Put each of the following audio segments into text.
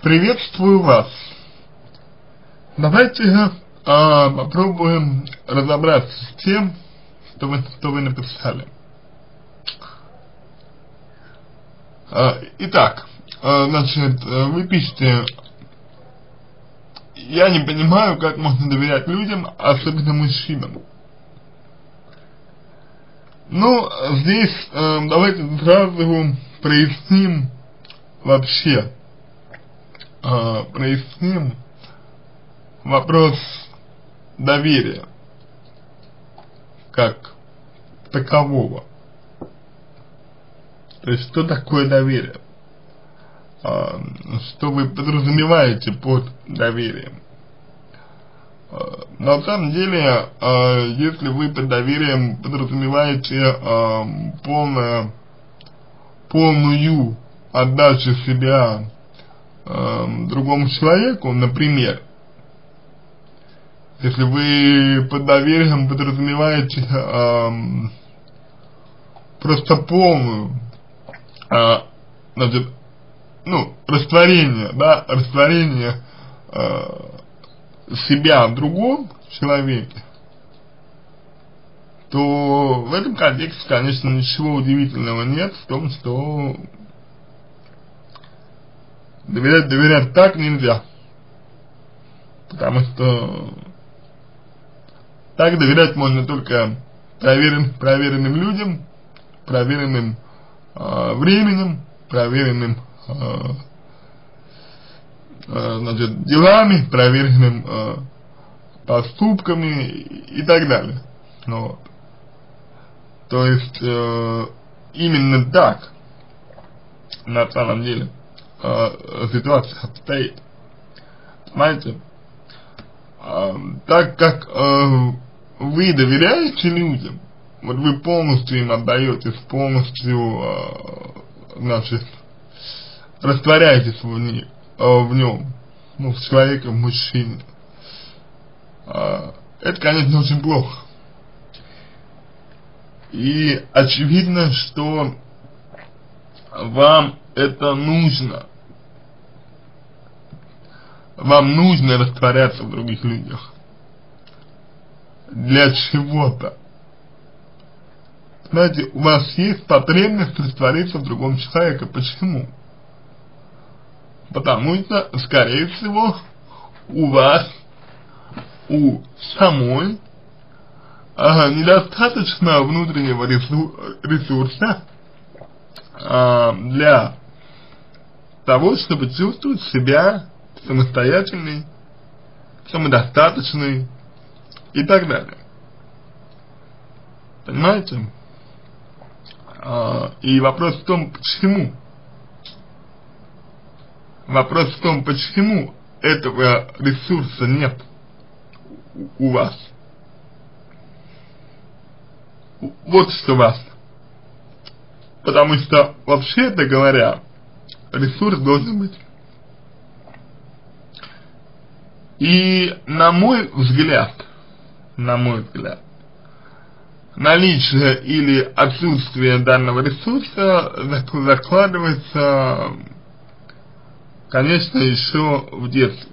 Приветствую вас. Давайте попробуем разобраться с тем, что вы написали. Итак, значит, вы пишете: я не понимаю, как можно доверять людям, особенно мужчинам. Ну, здесь давайте сразу проясним вообще, проясним вопрос доверия как такового. То есть, что такое доверие? Что вы подразумеваете под доверием? На самом деле, если вы под доверием подразумеваете полную отдачу себя другому человеку, например, если вы под доверием подразумеваете просто полную, значит, растворение, да, растворение себя в другом человеке, то в этом контексте, конечно, ничего удивительного нет в том, что доверять так нельзя, потому что так доверять можно только проверенным людям, проверенным временем, проверенным значит, делами, проверенным поступками и так далее. Вот. То есть именно так на самом деле ситуация обстоит. Понимаете? Так как вы доверяете людям, вот вы полностью им отдаетесь, полностью значит, растворяетесь в нем, в человеке, в мужчине. Это, конечно, очень плохо. И очевидно, что вам это нужно. Вам нужно растворяться в других людях. Для чего-то. Знаете, у вас есть потребность раствориться в другом человеке. Почему? Потому что, скорее всего, у вас, у самой, недостаточно внутреннего ресурса для того, чтобы чувствовать себя самостоятельной, самодостаточной и так далее. Понимаете? И вопрос в том, почему. Вопрос в том, почему этого ресурса нет у вас. Вот что важно. Потому что, вообще-то говоря, ресурс должен быть. И на мой взгляд, наличие или отсутствие данного ресурса закладывается, конечно, еще в детстве.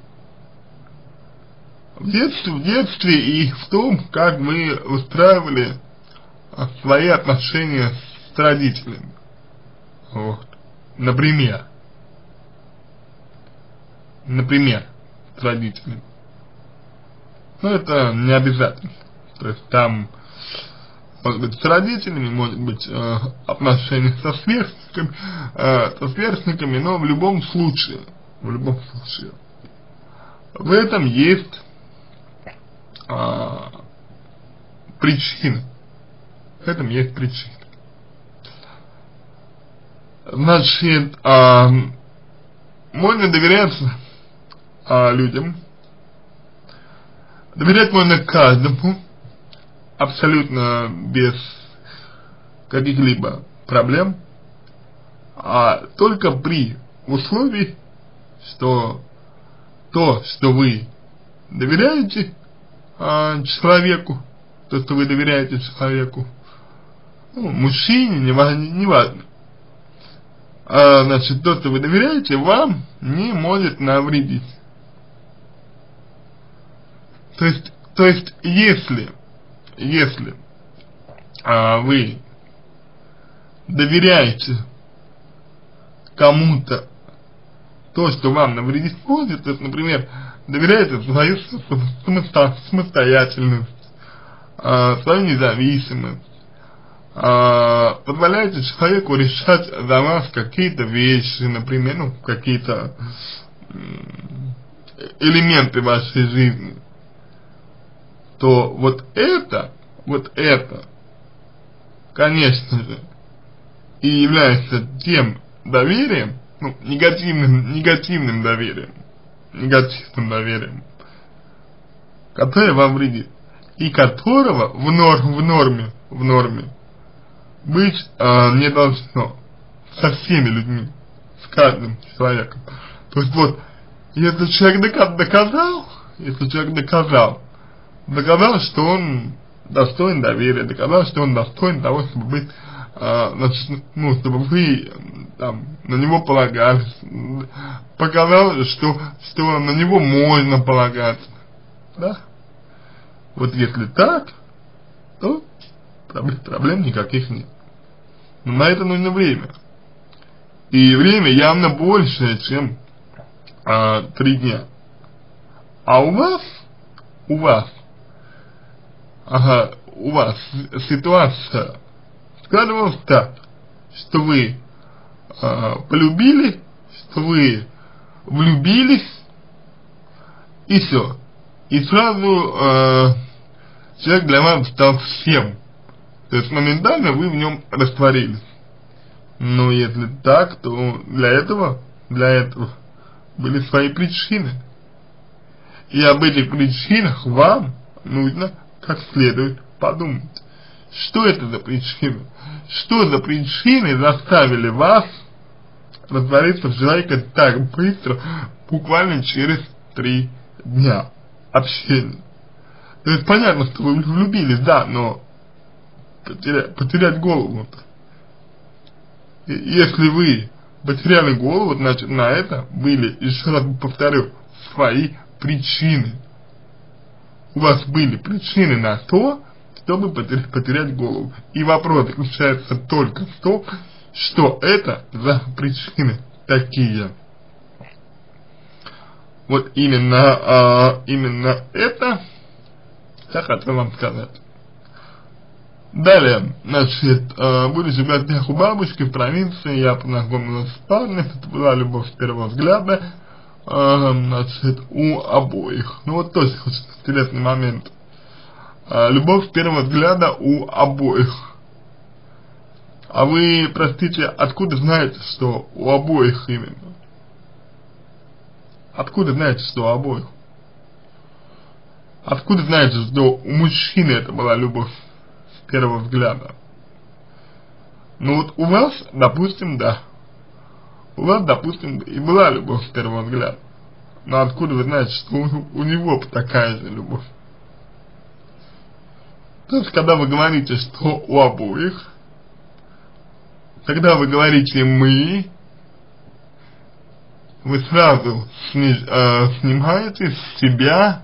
В детстве и в том, как вы устраивали свои отношения с родителями. Вот. Например, с родителями. Но это не обязательно. То есть там может быть с родителями, может быть отношения со сверстниками, но в любом случае, в этом есть причина. В этом есть причина. Значит, можно доверяться людям. Доверять можно каждому, абсолютно без каких-либо проблем, только при условии, что то, что вы доверяете человеку, мужчине, неважно, значит, то, что вы доверяете, вам не может навредить. То есть, если вы доверяете кому-то то, что вам навредить может, то есть, например, доверяете в свою самостоятельность, свою независимость, позволяете человеку решать за вас какие-то вещи, например, ну, какие-то элементы вашей жизни, то вот это, конечно же, и является тем доверием, ну, негативным доверием, которое вам вредит, и которого в норме быть не должно со всеми людьми, с каждым человеком. То есть вот, если человек доказал, что он достоин доверия, доказал, что он достоин того, чтобы быть, значит, ну, чтобы вы там на него полагались, показал, что на него можно полагаться, да? Вот если так, то проблем никаких нет. Но на это нужно время. И время явно больше, чем 3 дня. А у вас ситуация складывалась так, что вы полюбили, что вы влюбились, и все. И сразу человек для вас стал всем. То есть моментально вы в нем растворились. Но если так, то для этого были свои причины. И об этих причинах вам нужно как следует подумать. Что это за причины? Что за причины заставили вас раствориться в человека так быстро, буквально через 3 дня общения? То есть понятно, что вы влюбились, да, но потерять голову-то. Если вы потеряли голову, значит на это были, еще раз повторю, свои причины. У вас были причины на то, чтобы потерять голову. И вопрос заключается только в том, что это за причины такие. Вот именно это я хотел вам сказать. Далее, значит, будучи в гостях у бабушки в провинции, я познакомилась с парнем, это была любовь с первого взгляда, значит, у обоих. Ну вот тоже очень интересный момент. Любовь с первого взгляда у обоих. А вы, простите, откуда знаете, что у обоих именно? Откуда знаете, что у обоих? Откуда знаете, что у мужчины это была любовь с первого взгляда? Ну вот у вас, допустим, да. У вас, допустим, и была любовь с первого взгляда. Но откуда вы знаете, что у него такая же любовь? То есть, когда вы говорите, что у обоих, когда вы говорите «мы», вы сразу снимаете с себя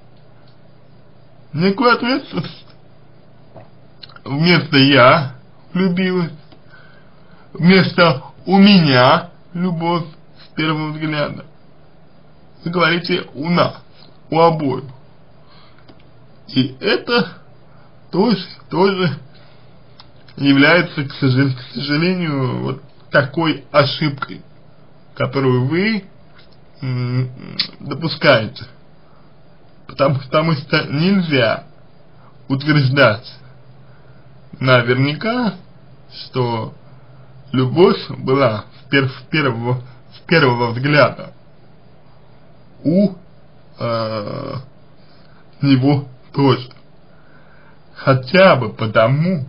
некую ответственность. Вместо «я влюбилась», вместо «у меня любовь с первого взгляда», вы говорите «у нас», «у обоих». И это тоже является, к сожалению, вот такой ошибкой, которую вы допускаете. Потому что нельзя утверждать наверняка, что любовь была с первого взгляда у него тоже. Хотя бы потому,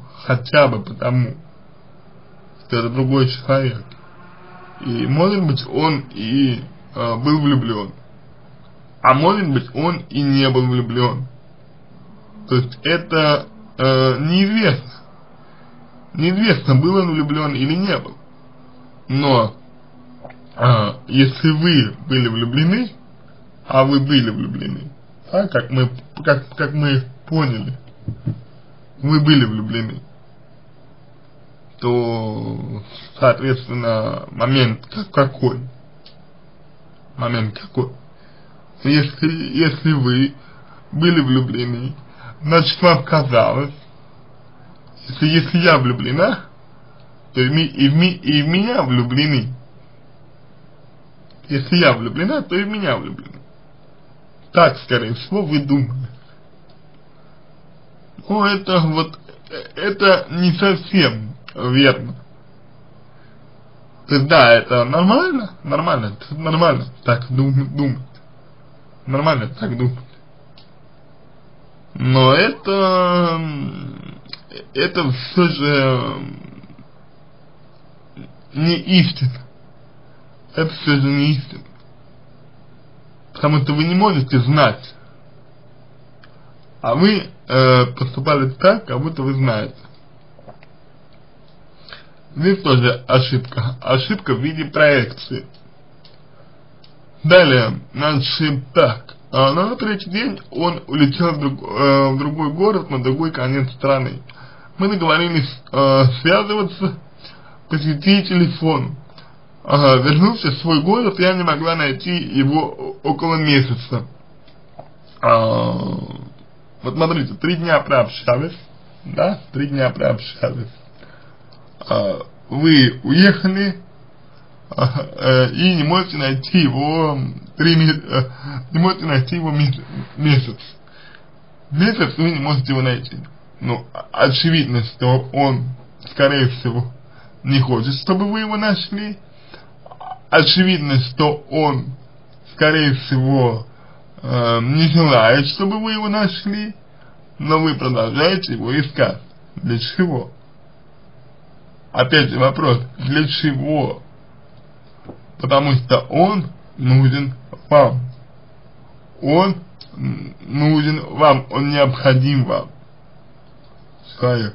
что это другой человек. И может быть он и был влюблен. А может быть он и не был влюблен. То есть это неизвестно. Неизвестно, был он влюблен или не был. Но если вы были влюблены, а вы были влюблены, да, как мы поняли, вы были влюблены, то, соответственно, момент какой? Момент какой? Если вы были влюблены, значит, вам казалось, если я влюблена, то и в меня влюблены. Если я влюблена, то и в меня влюблены. Так, скорее всего, вы думали. Но это не совсем верно. То есть, да, это нормально, так думать. Нормально так думать. Но это все же не истина. Это все же не истина. Потому что вы не можете знать. А вы поступали так, как будто вы знаете. Здесь тоже ошибка. Ошибка в виде проекции. Далее, значит так. На третий день он улетел в другой город, на другой конец страны. Мы договорились связываться по сети и телефону. Вернувшись в свой город, я не могла найти его около месяца. Вот смотрите, 3 дня прообщались, да, 3 дня прообщались. Вы уехали и не можете найти его месяц. Месяц вы не можете его найти. Ну, очевидно, что он, скорее всего, не хочет, чтобы вы его нашли. Очевидно, что он, скорее всего, не желает, чтобы вы его нашли, но вы продолжаете его искать. Для чего? Опять же вопрос, для чего? Потому что он нужен вам. Он нужен вам, он необходим вам. Человек.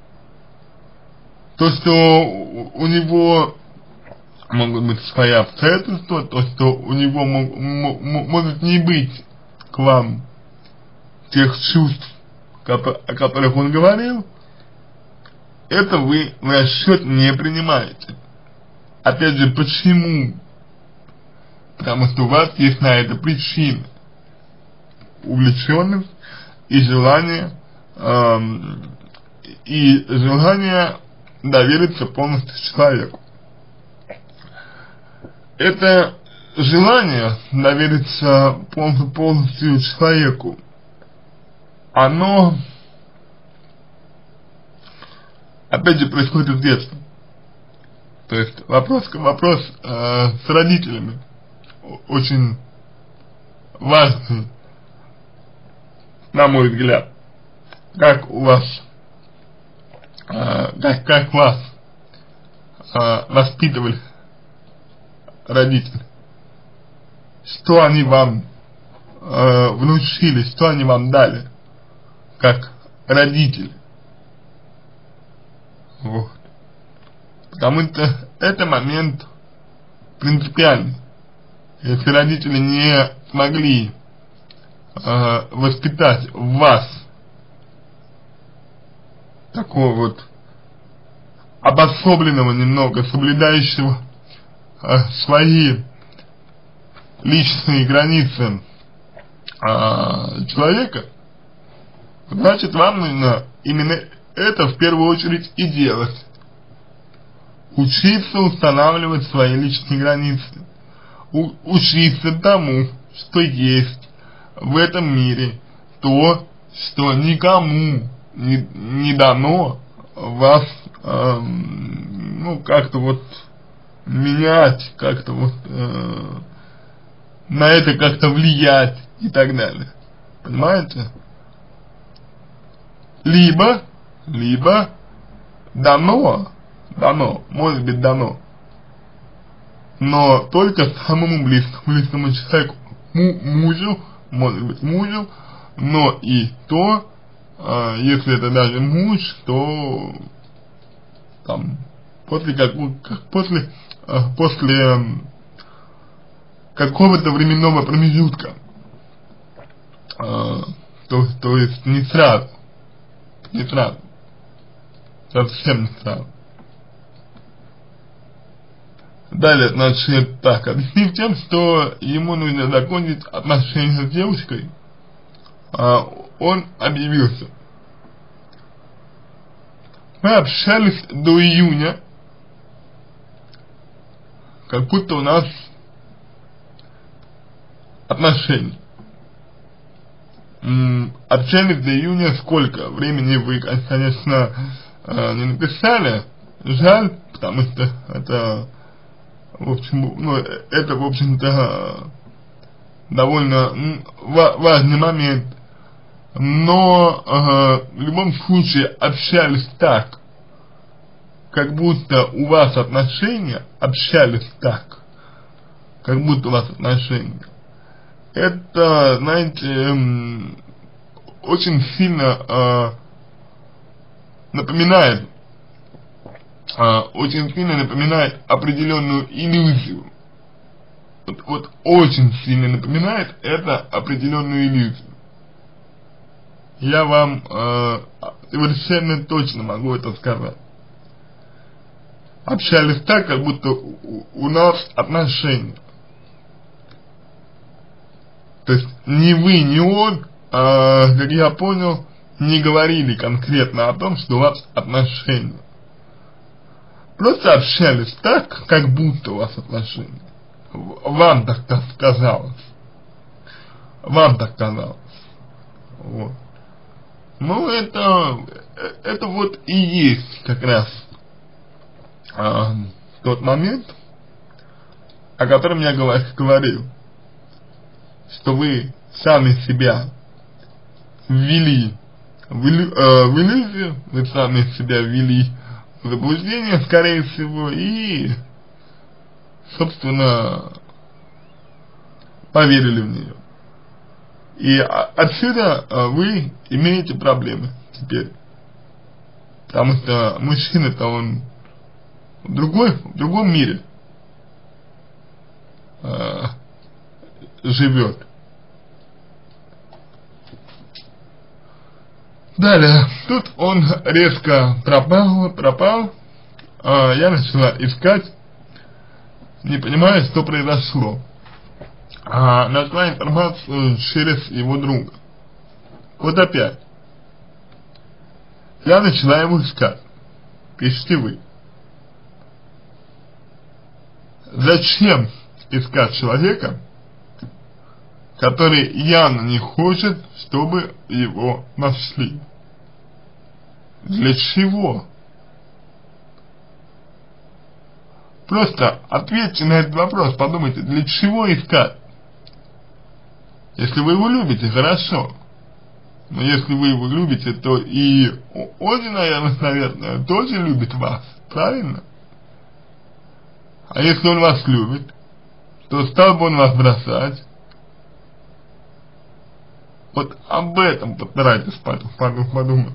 То, что у него могут быть свои обстоятельства, то, что у него может не быть к вам тех чувств, о которых он говорил, это вы в расчет не принимаете. Опять же, почему? Потому что у вас есть на это причина. Увлеченность и желание довериться полностью человеку. Это желание довериться полностью человеку, оно, опять же, происходит из детства. То есть вопрос с родителями очень важный, на мой взгляд. Как у вас, как вас воспитывали родители, что они вам внушили, что они вам дали, как родители. Вот. Потому что это момент принципиальный. Если родители не смогли воспитать в вас такого вот обособленного немного, соблюдающего свои личные границы человека, значит, вам нужно именно это в первую очередь и делать. Учиться устанавливать свои личные границы. Учиться тому, что есть в этом мире, то, что никому не дано вас, ну, как-то вот менять, как-то вот на это как-то влиять и так далее. Понимаете? Либо дано, может быть дано, но только самому близкому человеку, мужу, может быть мужу, но и то, если это даже муж, то там после после какого-то временного промежутка, то есть не сразу, совсем не сразу. Далее, значит, так, объяснив тем, что ему нужно закончить отношения с девушкой, он объявился. Мы общались до июня, как будто у нас отношения. Общались до июня, сколько времени вы, конечно, не написали, жаль, потому что это, в общем, ну, это, в общем-то, довольно важный момент. Но в любом случае общались так, как будто у вас отношения, как будто у вас отношения. Это, знаете, очень сильно напоминает определенную иллюзию. Вот очень сильно напоминает это определенную иллюзию. Я вам совершенно точно могу это сказать. Общались так, как будто у нас отношения. То есть ни вы, ни он, как я понял, не говорили конкретно о том, что у вас отношения. Просто общались так, как будто у вас отношения. Вам так казалось. Вот. Ну, это вот и есть как раз тот момент, о котором я говорил, что вы сами себя ввели в иллюзию, вы сами себя ввели в заблуждение, скорее всего, и, собственно, поверили в нее. И отсюда вы имеете проблемы теперь. Потому что мужчина-то он в другом мире живет. Далее, тут он резко пропал. Я начала искать, не понимая, что произошло. Нашла информацию через его друга. Вот опять. Я начала его искать. Пишите вы. Зачем искать человека, который явно не хочет, чтобы его нашли? Для чего? Просто ответьте на этот вопрос, подумайте, для чего искать? Если вы его любите, хорошо. Но если вы его любите, то и он, наверное, тоже любит вас, правильно? А если он вас любит, то стал бы он вас бросать. Вот об этом постарайтесь подумать.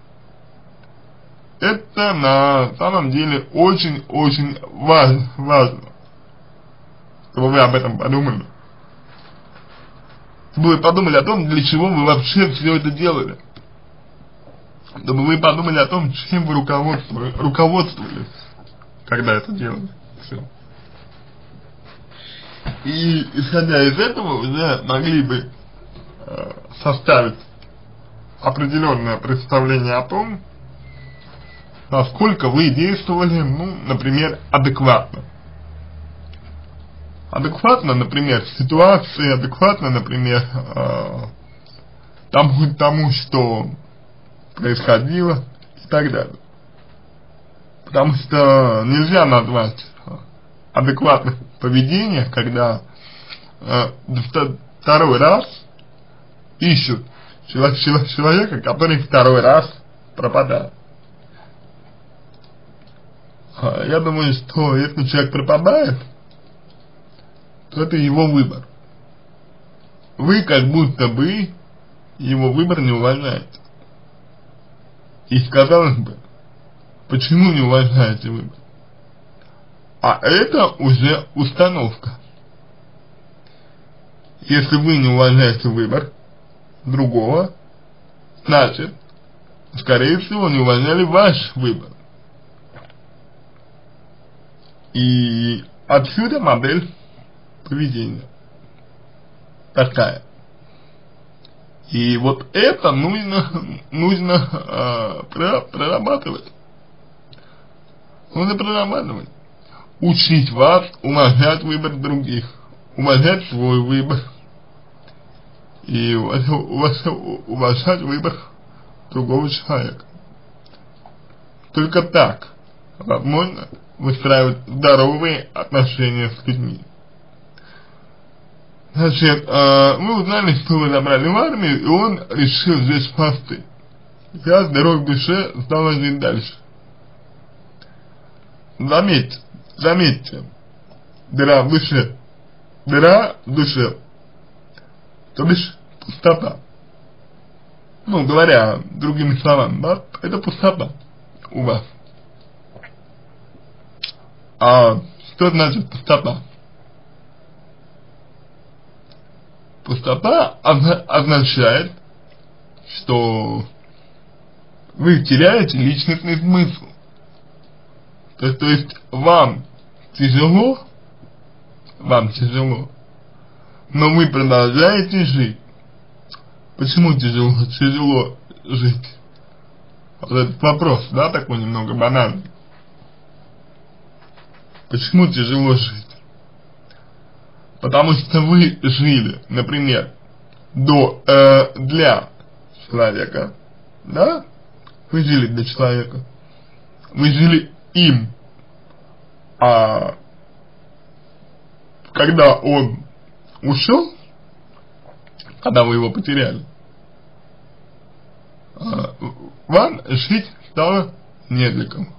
Это на самом деле очень-очень важно, чтобы вы об этом подумали. Чтобы вы подумали о том, для чего вы вообще все это делали. Чтобы вы подумали о том, чем вы руководствовались, когда это делали. Все. И исходя из этого, уже могли бы составить определенное представление о том, насколько вы действовали, ну, например, адекватно. Адекватно, например, в ситуации, адекватно, например, тому, что происходило и так далее. Потому что нельзя назвать адекватным поведение, когда второй раз ищут человека, который второй раз пропадает. Я думаю, что если человек пропадает, то это его выбор. Вы как будто бы его выбор не уважаете. И казалось бы, почему не уважаете выбор? А это уже установка. Если вы не уважаете выбор другого, значит, скорее всего, не уважали ваш выбор. И отсюда модель поведения такая. И вот это нужно прорабатывать. Нужно прорабатывать. Учить вас уважать выбор других, уважать свой выбор и уважать выбор другого человека. Только так возможно выстраивать здоровые отношения с людьми. Значит, мы узнали, что вы забрали в армию, и он решил здесь спасти. Я здоров в душе, стал жить дальше. Заметьте, дыра в душе. Дыра в душе. То бишь пустота. Ну, говоря другими словами, да, это пустота у вас. А что значит пустота? Пустота означает, что вы теряете личностный смысл. То есть вам тяжело, но вы продолжаете жить. Почему тяжело жить? Вот этот вопрос, да, такой немного банальный. Почему тяжело жить? Потому что вы жили, например, для человека, да? Вы жили для человека. Вы жили им. А когда он ушел, когда вы его потеряли, вам жить стало не для кого.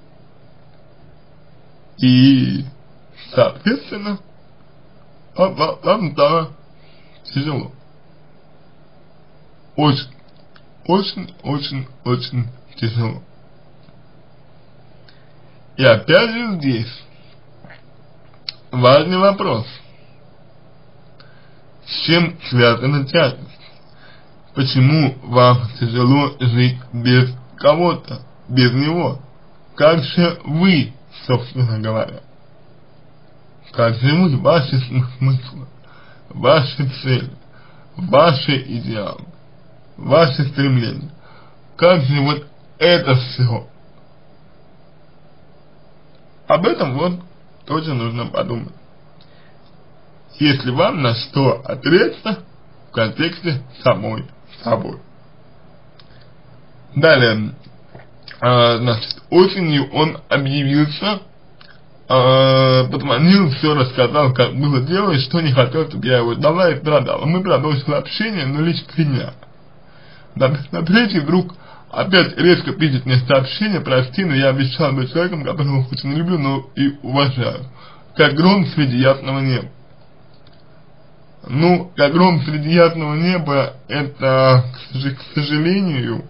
И, соответственно, вам стало тяжело. Очень тяжело. И опять же здесь важный вопрос. С чем связана тяжесть? Почему вам тяжело жить без кого-то, без него? Как же вы, собственно говоря? Как же вы, ваши смыслы, ваши цели, ваши идеалы, ваши стремления? Как же вот это все? Об этом вот тоже нужно подумать. Если вам на что опереться в контексте самой собой. Далее, значит, осенью он объявился, позвонил, все рассказал, как было дело, и что не хотел, чтобы я его дала и продала. Мы продолжили общение, но лишь 3 дня. На третий вдруг опять резко пишет мне сообщение: прости, но я обещал быть человеком, которого хоть и не люблю, но и уважаю. Как гром среди ясного неба. Ну, как гром среди ясного неба, это, к сожалению,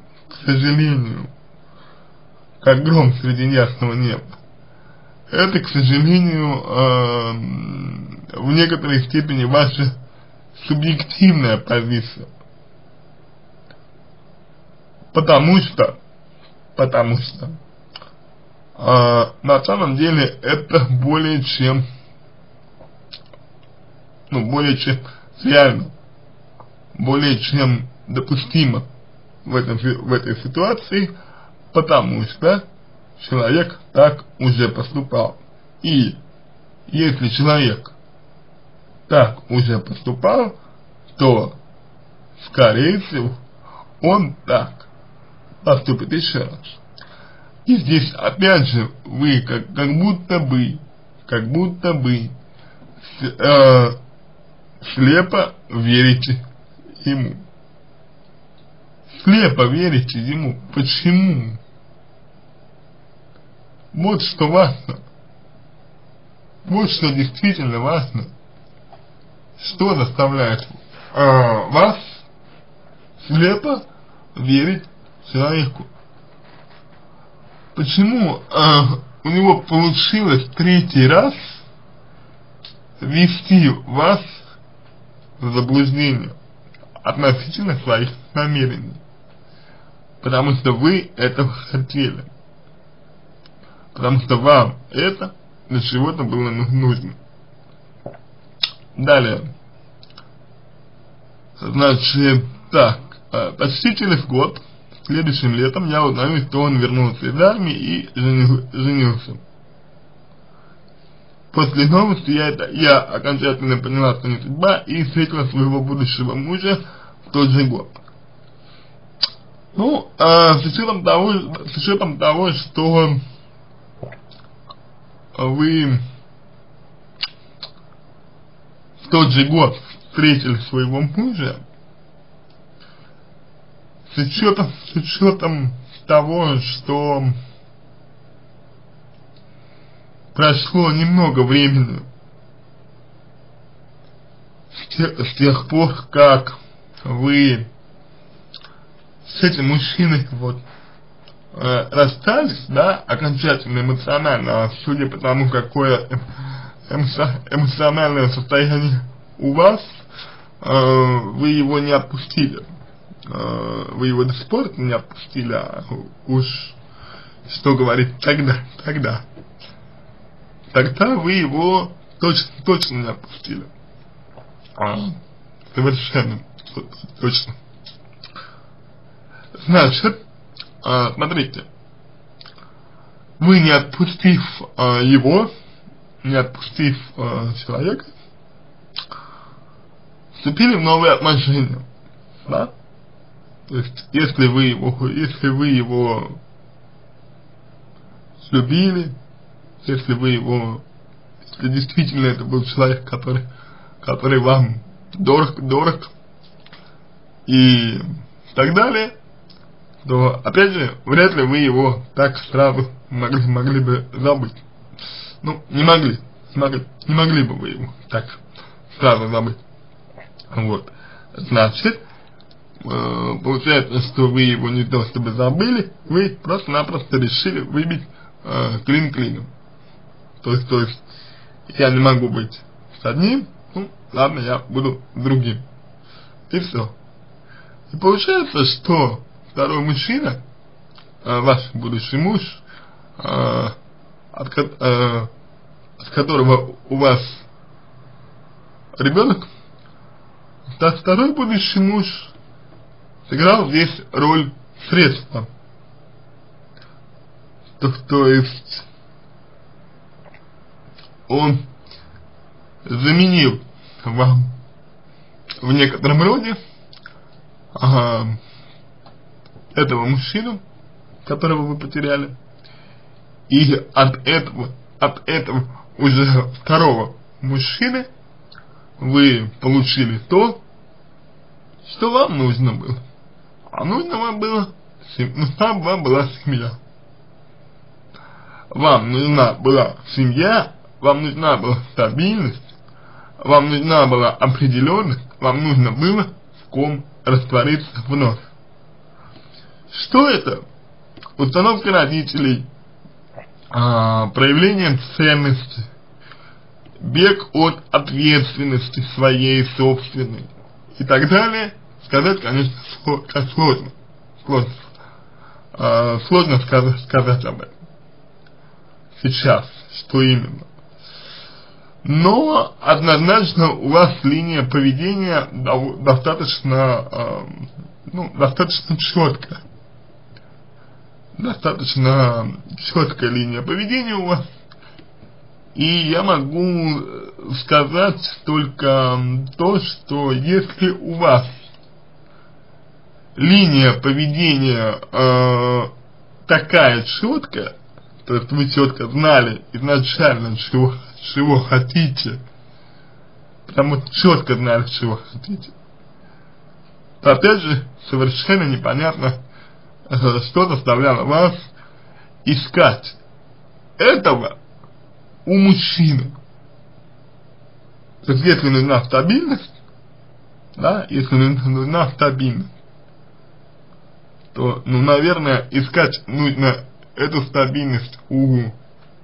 как гром среди ясного неба. Это, к сожалению, в некоторой степени ваша субъективная позиция. Потому что на самом деле это более чем реально, более чем допустимо в этой ситуации, потому что человек так уже поступал. И если человек так уже поступал, то, скорее всего, он так поступит еще раз. И здесь опять же вы как будто бы слепо верите ему. Слепо верите ему. Почему? Вот что важно. Вот что действительно важно. Что заставляет вас слепо верить человеку? Почему у него получилось третий раз ввести вас в заблуждение относительно своих намерений, потому что вы этого хотели, потому что вам это для чего-то было нужно. Далее, значит, так, почти через год, следующим летом, я узнаю, что он вернулся из армии и женился. После новости я окончательно поняла, что не судьба, и встретила своего будущего мужа в тот же год. Ну, с учетом того, что вы в тот же год встретили своего мужа, с учетом того, что прошло немного времени с тех пор, как вы с этим мужчиной вот расстались, да, окончательно эмоционально, а судя по тому, какое эмоциональное состояние у вас, вы его не отпустили. Вы его до сих пор не отпустили, а уж что говорить тогда вы его точно не отпустили. Совершенно точно. Значит, смотрите, вы, не отпустив его, не отпустив человека, вступили в новые отношения, да? То есть, если вы его любили, если действительно это был человек, который вам дорог и так далее, то, опять же, вряд ли вы его так сразу могли бы забыть. Ну, не могли бы вы его так сразу забыть. Вот. Значит, получается, что вы его не то чтобы забыли, вы просто-напросто решили выбить клин клином. То есть, я не могу быть с одним, ну, ладно, я буду с другим. И все. И получается, что второй мужчина, ваш будущий муж, от которого у вас ребенок, второй будущий муж сыграл здесь роль средства. То есть он заменил вам в некотором роде этого мужчину, которого вы потеряли, и от этого уже второго мужчины вы получили то, что вам нужно было. А нужна вам была семья. Вам нужна была семья, вам нужна была стабильность, вам нужна была определенность, вам нужно было в ком раствориться вновь. Что это? Установка родителей, проявление ценности, бег от ответственности своей собственной и так далее. Сказать, конечно, сложно сказать об этом сейчас, что именно. Но однозначно у вас линия поведения достаточно четкая. Достаточно четкая линия поведения у вас. И я могу сказать только то, что если у вас линия поведения такая четкая, то есть вы четко знали изначально, чего хотите, потому что четко знали, чего хотите, то опять же совершенно непонятно, что заставляло вас искать этого у мужчины. То есть если нужна стабильность, да, если нужна стабильность, то, наверное, искать нужно эту стабильность у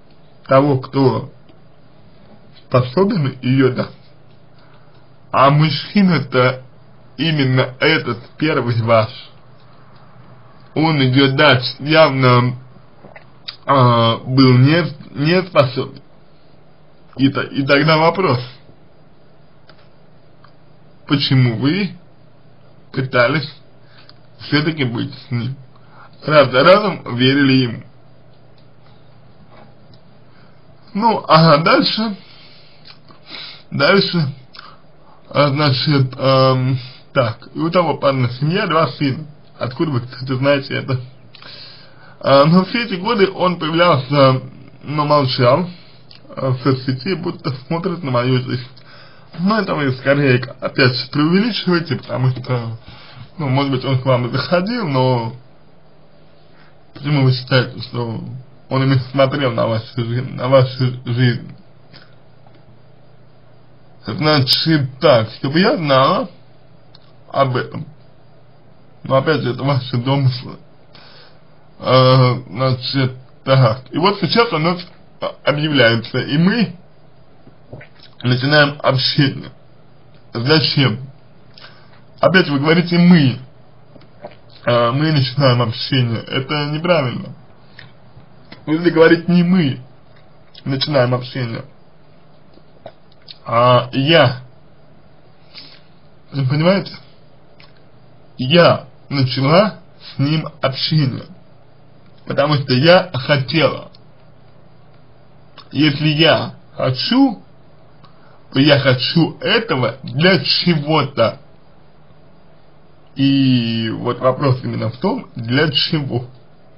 того, кто способен ее дать. А мужчина-то именно этот первый ваш, он ее дать явно был не способен. И тогда вопрос, почему вы пытались все-таки быть с ним? Раз за разом верили ему. Ну, ага, дальше, значит, так, и у того парня семья, 2 сына. Откуда вы, кстати, знаете это? Но все эти годы он появлялся, но молчал в соцсети, будто смотрит на мою жизнь. Но это вы скорее опять преувеличиваете, потому что, ну, может быть, он к вам и заходил, но почему вы считаете, что он именно смотрел на вашу жизнь? Значит так, чтобы я знала об этом. Но опять же, это ваши домыслы. Значит, так. И вот сейчас оно объявляется, и мы начинаем общение. Зачем? Опять вы говорите мы начинаем общение. Это неправильно. Вы должны говорить не мы начинаем общение, а я. Вы понимаете? Я начала с ним общение, потому что я хотела. Если я хочу, то я хочу этого для чего-то. И вот вопрос именно в том, для чего.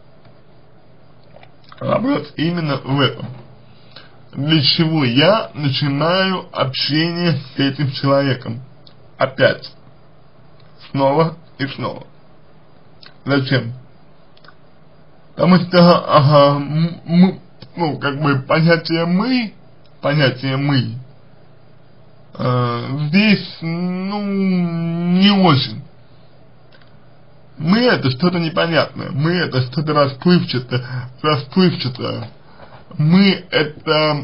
Вопрос именно в этом. Для чего я начинаю общение с этим человеком? Опять. Снова и снова. Зачем? Потому что, ну, как бы понятие мы, здесь, ну, не очень. Мы это что-то непонятное, мы это что-то расплывчатое. Мы это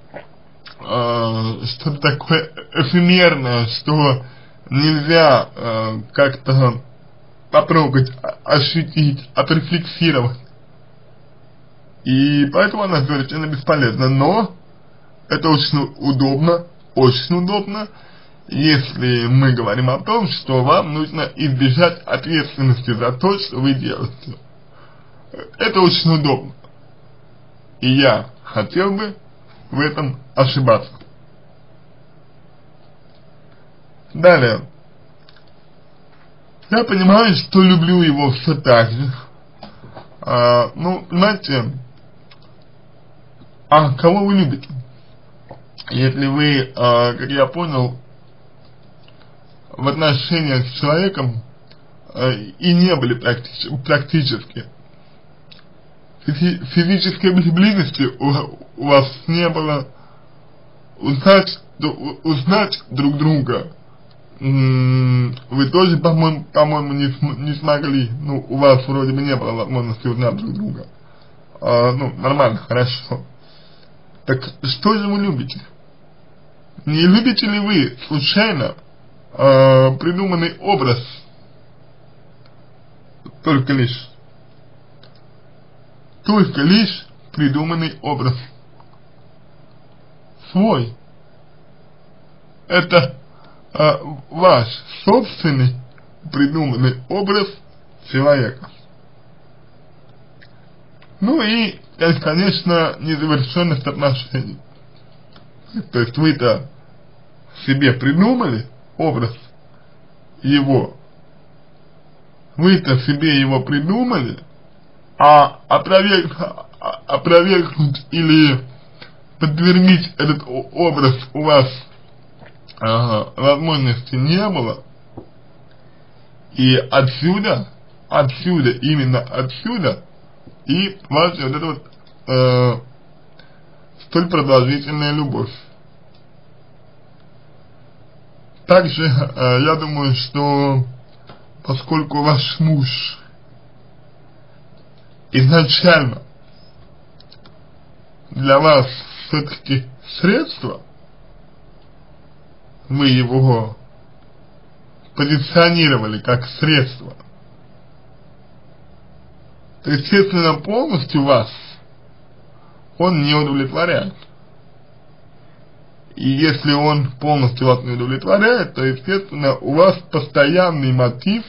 что-то такое эфемерное, что нельзя как-то попробовать ощутить, отрефлексировать. И поэтому она совершенно бесполезна. Но это очень удобно, если мы говорим о том, что вам нужно избежать ответственности за то, что вы делаете. Это очень удобно. И я хотел бы в этом ошибаться. Далее. Я понимаю, что люблю его все так же. Ну, понимаете, кого вы любите? Если вы, как я понял, в отношениях с человеком и не были практически физической близости у вас не было, узнать друг друга вы тоже, по-моему, не смогли. Ну, у вас вроде бы не было возможности узнать друг друга. Ну, нормально, хорошо. Так что же вы любите? Не любите ли вы случайно придуманный образ? Только лишь придуманный образ. Свой. Это ваш собственный придуманный образ человека. Ну и, конечно, незавершенность отношений. То есть вы-то себе придумали образ его, вы-то себе его придумали, а опровергнуть или подтвердить этот образ у вас возможности не было. И отсюда, именно отсюда и ваша вот эта вот столь продолжительная любовь. Также я думаю, что поскольку ваш муж изначально для вас все-таки средство, вы его позиционировали как средство, то, естественно, полностью вас он не удовлетворяет. И если он полностью вас не удовлетворяет, то, естественно, у вас постоянный мотив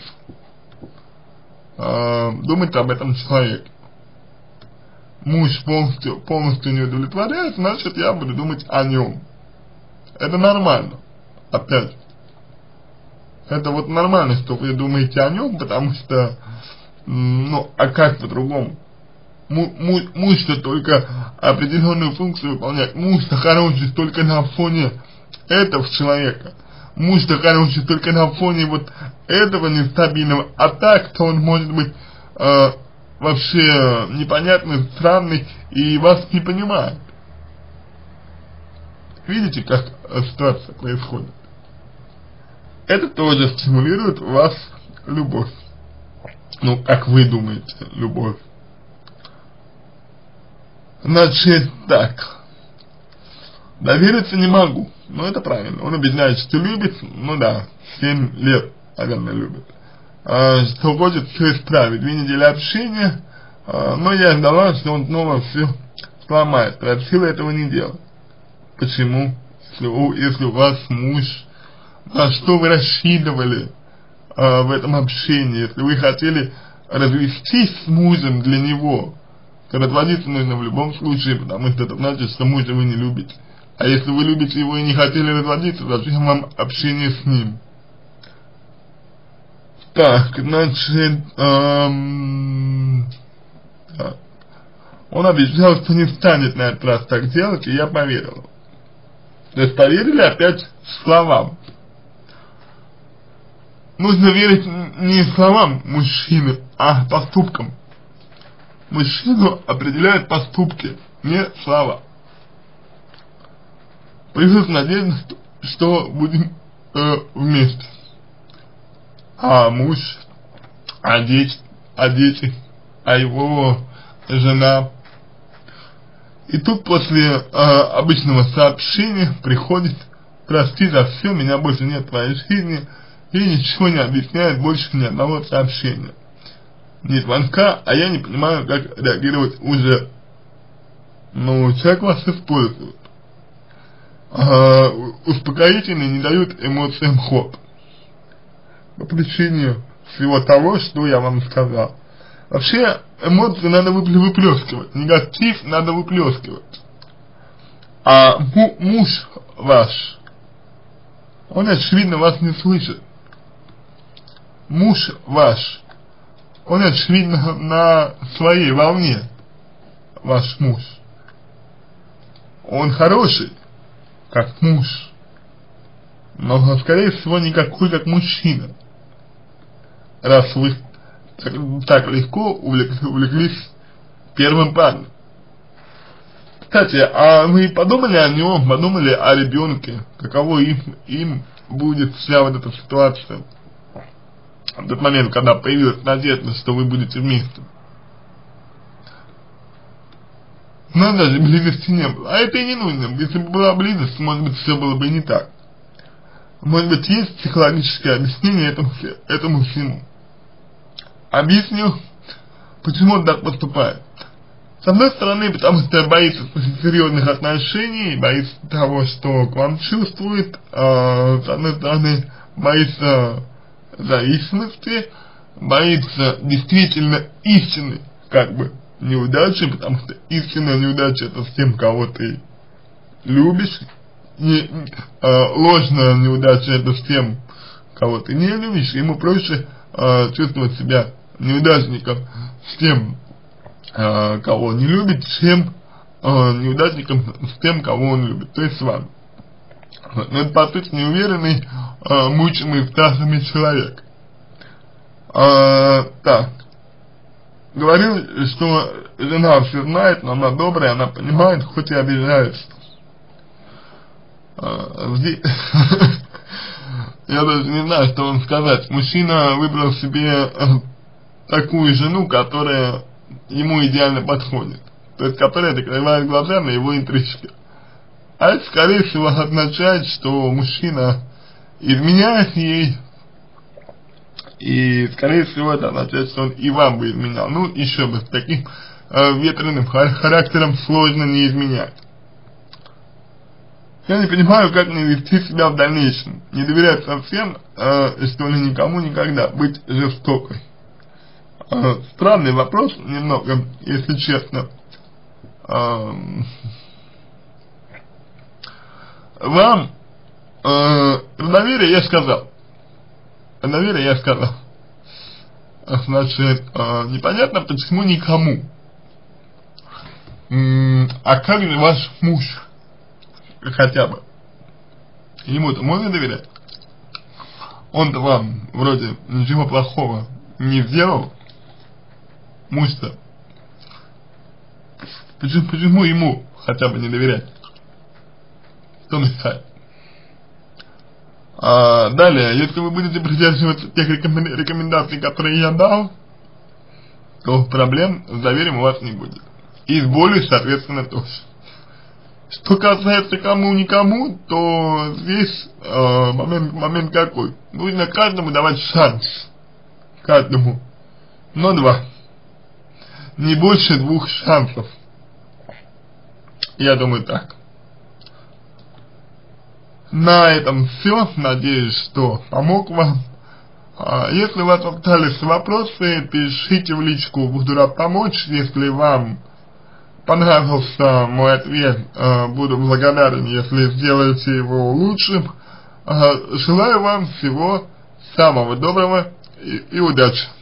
думать об этом человеке. Муж полностью не удовлетворяет, значит, я буду думать о нем. Это нормально. Опять. Это вот нормально, что вы думаете о нем, потому что, ну, а как по-другому? Муж-то только определенную функцию выполняет. Муж-то хороший только на фоне этого человека. Муж-то хороший только на фоне вот этого нестабильного. А так-то он может быть вообще непонятный, странный и вас не понимает. Видите, как ситуация происходит? Это тоже стимулирует у вас любовь. Ну, как вы думаете, любовь. Значит, так. Довериться не могу. Ну, это правильно. Он объясняет, что любит, ну да, 7 лет, наверное, любит. Что хочет все исправить. 2 недели общения, но я ждала, что он снова все сломает. Просила этого не делать. Почему? Если у вас муж, на что вы рассчитывали в этом общении? Если вы хотели развестись с мужем для него, то разводиться нужно в любом случае, потому что это значит, что мужа вы не любите. А если вы любите его и не хотели разводиться, зачем вам общение с ним? Так, значит, он обещал, что не станет на этот раз так делать, и я поверила. То есть поверили опять словам. Нужно верить не словам мужчины, а поступкам. Мужчину определяют поступки, не слова. Появилась надежда, что будем вместе. А муж, а дети, а его жена. И тут после обычного сообщения приходит: прости за все, меня больше нет в твоей жизни, и ничего не объясняет, больше ни одного сообщения. Ни звонка, а я не понимаю, как реагировать уже. Ну, человек вас использует. Успокоительные не дают эмоциям ход. По причине всего того, что я вам сказал. Вообще, эмоции надо выплескивать, негатив надо выплескивать. А муж ваш, он, очевидно, вас не слышит. Муж ваш, он, очевидно, на своей волне, ваш муж. Он хороший, как муж, но, скорее всего, никакой, как мужчина. Раз вы так легко увлеклись первым парнем. Кстати, а вы подумали о нем, подумали о ребенке, каково им будет вся вот эта ситуация в тот момент, когда появилась надежда, что вы будете вместе? Но даже близости не было. А это и не нужно. Если бы была близость, может быть, все было бы и не так. Может быть, есть психологическое объяснение этому всему. Объясню, почему он так поступает. С одной стороны, потому что боится серьезных отношений, боится того, что к вам чувствует. С одной стороны, боится зависимости, боится действительно истины, как бы, неудачи, потому что истинная неудача — это с тем, кого ты любишь. Ложная неудача — это с тем, кого ты не любишь. Ему проще чувствовать себя неудачником с тем, кого не любит, чем неудачником с тем, кого он любит, то есть с вами. Но это, по сути, неуверенный, мучимый страхами человек. Так. Говорил, что жена все знает, но она добрая, она понимает, хоть и обижается. Я даже не знаю, что вам сказать. Мужчина выбрал себе такую жену, которая ему идеально подходит. то есть которая закрывает глаза на его интрижки. А это, скорее всего, означает, что мужчина изменяет ей, и, скорее всего, это означает, что он и вам бы изменял. Ну, еще бы, с таким ветреным характером сложно не изменять. Я не понимаю, как мне вести себя в дальнейшем. Не доверять совсем, что ли, никому никогда. Быть жестокой. Странный вопрос немного, если честно. Вам доверие я сказал. Доверие я сказал. Значит, непонятно, почему никому. А как же ваш муж? Хотя бы. Ему-то можно доверять? Он-то вам вроде ничего плохого не сделал. Муж-то. Почему ему хотя бы не доверять? Что мешает? Далее, если вы будете придерживаться тех рекомендаций, которые я дал, то проблем с доверием у вас не будет. И с болью, соответственно, тоже. Что касается кому-никому, то здесь момент какой? Нужно каждому давать шанс. Каждому. Но 2. Не больше 2 шансов. Я думаю так. На этом все. Надеюсь, что помог вам. Если у вас остались вопросы, пишите в личку, буду рад помочь. Если вам понравился мой ответ, буду благодарен, если сделаете его лучшим. Желаю вам всего самого доброго и удачи.